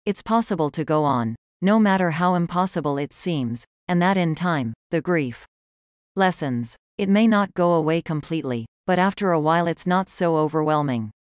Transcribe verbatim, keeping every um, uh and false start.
It's possible to go on, no matter how impossible it seems, and that in time, the grief lessens. It may not go away completely, but after a while it's not so overwhelming.